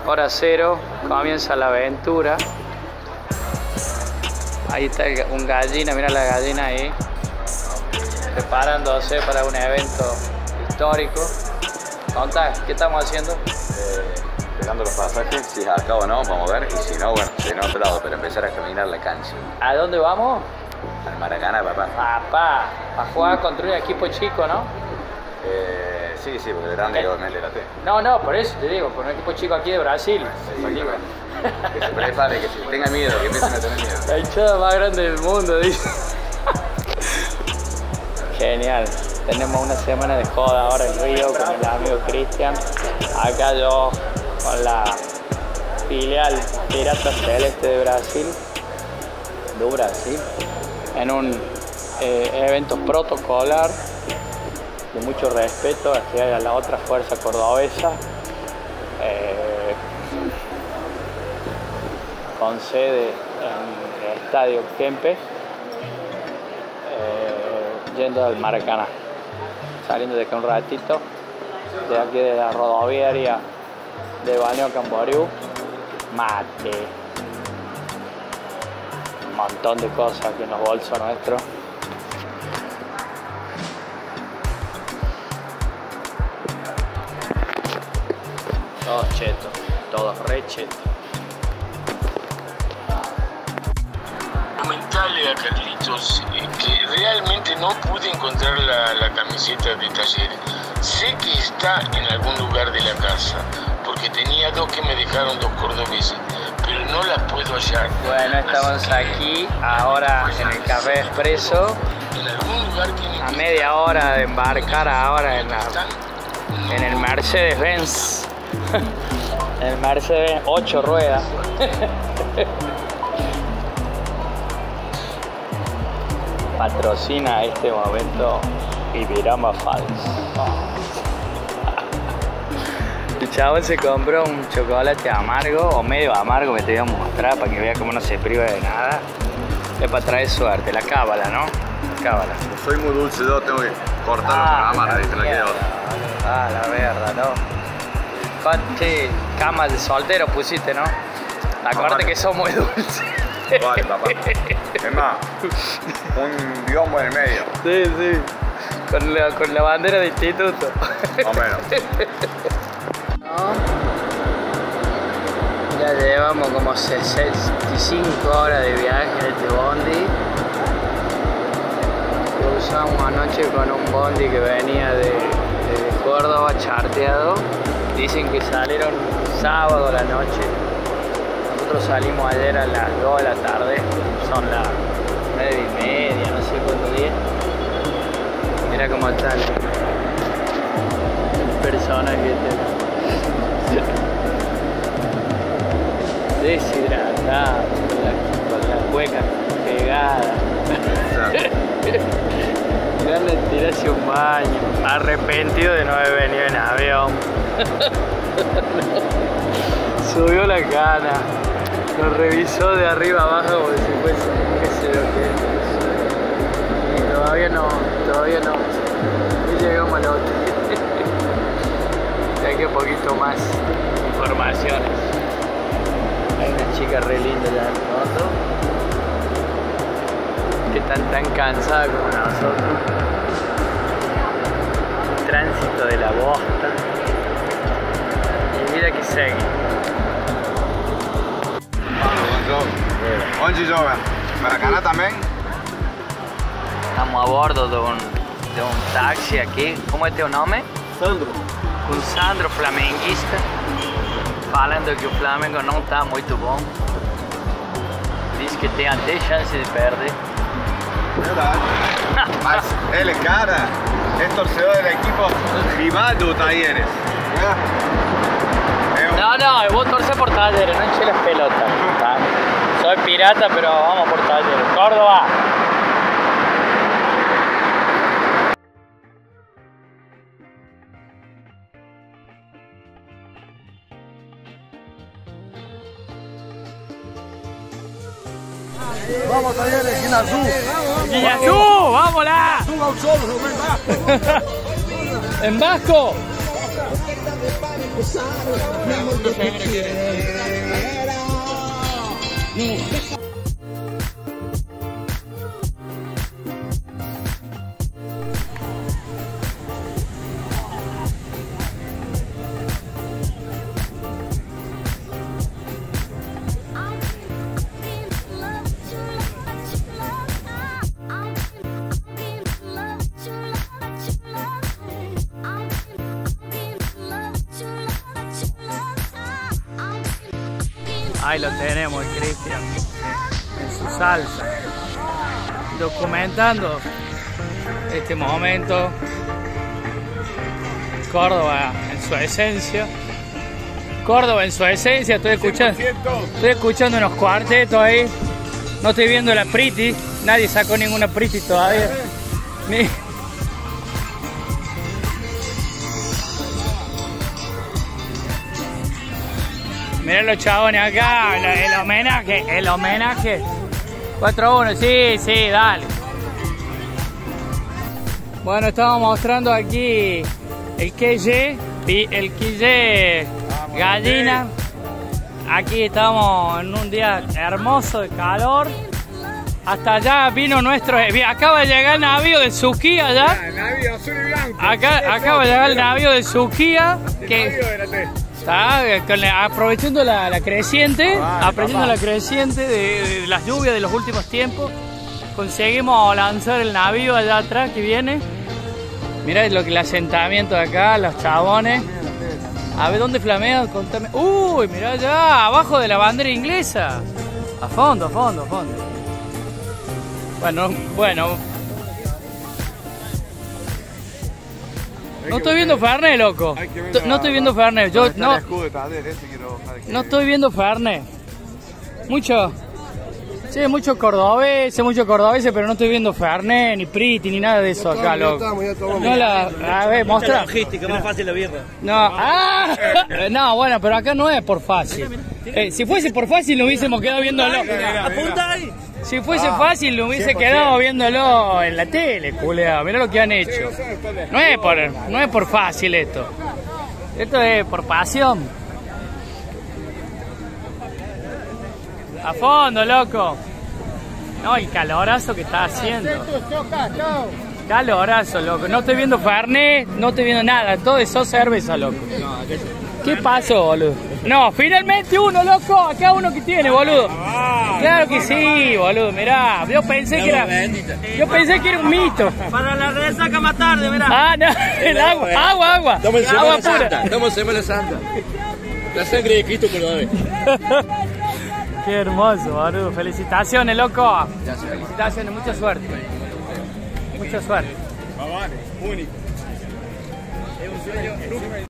hora cero, comienza la aventura. Ahí está un gallina, mira la gallina ahí, preparándose para un evento histórico. Contá, ¿qué estamos haciendo? Esperando los pasajes, si es acá o no, vamos a ver, y si no, bueno, en otro lado, pero empezar a caminar la cancha. ¿A dónde vamos? Al Maracaná, papá. Papá, a jugar contra un equipo chico, ¿no? Sí, porque el grande obviamente la tengo. No, por eso te digo, por un equipo chico aquí de Brasil. Que se prepare, que tenga miedo, que empiecen a tener miedo. La hinchada más grande del mundo, dice. Genial. Tenemos una semana de joda ahora en Río con el amigo Cristian. Acá yo con la filial Pirata Celeste de Brasil. En un evento protocolar de mucho respeto hacia la otra fuerza cordobesa. Con sede en el Estadio Kempes, yendo al Maracaná, saliendo de acá un ratito, de aquí de la rodoviaria de Balneario Camboriú, mate, un montón de cosas aquí en los bolsos nuestros. Todos chetos, todos re chetos. Comentarle a Carlitos que realmente no pude encontrar la camiseta de Talleres. Sé que está en algún lugar de la casa, porque tenía dos que me dejaron dos cordobeses, pero no la puedo hallar. Bueno, estamos aquí ahora en el Café Expreso, En algún lugar tiene a media hora de embarcar ahora en el Mercedes-Benz. El Mercedes 8 ruedas. Patrocina este momento Ibirama Falls. El chabón se compró un chocolate amargo o medio amargo que te voy a mostrar para que vea cómo no se priva de nada. Es para traer suerte, la cábala, ¿no? Cábala. Soy muy dulce, yo tengo que cortarlo con la mano, ¿viste? No queda otra. Ah, la verga, ¿no? ¿Qué camas de soltero pusiste, no? Acuérdate que sos muy dulce. Vale, papá. Es más, un biombo en el medio. Sí. Con la bandera de instituto. Más o menos. ¿No? Ya llevamos como 65 horas de viaje en este bondi. Cruzamos anoche con un bondi que venía de Córdoba charteado. Dicen que salieron sábado a la noche. Nosotros salimos ayer a las 2 de la tarde. Son las 9:30, no sé cuánto día. Mira cómo está el personaje deshidratado, con la cueca pegada. Ganas de tirarse un baño. Arrepentido de no haber venido en avión. Subió la cana, lo revisó de arriba abajo como si fuese, qué sé yo qué. Y todavía no llegamos al otro. Hay que un poquito más informaciones. Hay una chica re linda ya en el fondo, que están tan cansada como nosotros. Tránsito de la bosta. Y mira que segue. Onde joga? Maracaná también. Estamos a bordo de un taxi aqui. Como é teu nome? Sandro. Com Sandro, flamenguista, falando que o Flamengo não está muito bom. Diz que tem até chance de perder. Verdade. Mas ele, cara, é torcedor do equipo rival do Talleres. No, yo voy a torcer por Talleres, no hinché las pelotas. ¿tá? Soy pirata, pero vamos por Talleres. Córdoba. Vamos Talleres, Guinazú. ¡Guinazú! ¡Vámonos! Suba un solo, ¿En vasco? No sé, mira qué Ahí lo tenemos, el Cristian, en su salsa, documentando este momento. Córdoba en su esencia. Córdoba en su esencia, estoy escuchando unos cuartetos ahí. No estoy viendo la Pretty, nadie sacó ninguna Pretty todavía. Miren los chabones acá, el homenaje. 4-1, sí, dale. Bueno, estamos mostrando aquí el quille gallina. Aquí estamos en un día hermoso de calor. Hasta allá vino nuestro... Acaba de llegar el navío de Suquía allá. Acaba de llegar el navío de Suquía. Está aprovechando la creciente, de las lluvias de los últimos tiempos. Conseguimos lanzar el navío allá atrás que viene. Mirá lo que el asentamiento de acá, los chabones. A ver dónde flamea, contame. Uy, mirá allá, abajo de la bandera inglesa. A fondo. Bueno. No estoy viendo Fernet, loco. No estoy viendo Fernet. Yo no estoy viendo Fernet. Muchos cordobeses, pero no estoy viendo Fernet, ni Pretty, ni nada de eso acá, loco. A ver, mostra. Logística, más fácil la birra. No, bueno, pero acá no es por fácil. Si fuese por fácil, lo hubiésemos quedado viéndolo. Apunta ahí. Si fuese fácil, lo hubiese quedado viéndolo en la tele, culeado. Mirá lo que han hecho. No es por fácil esto. Esto es por pasión. A fondo, loco. No, el calorazo que está haciendo. Calorazo, loco. No estoy viendo Fernet, no estoy viendo nada. Todo eso cerveza, loco. ¿Qué pasó, boludo? No, finalmente uno, loco. Acá uno que tiene, boludo. Claro que sí, boludo. Mirá, yo pensé que era un mito. Para la resaca más tarde, mirá. Ah, no, el agua. Agua pura. Estamos en Semana Santa. La sangre de Cristo por la vez. Qué hermoso, boludo. Felicitaciones, loco. Felicitaciones, mucha suerte. Mucha suerte. Único. Es un sueño.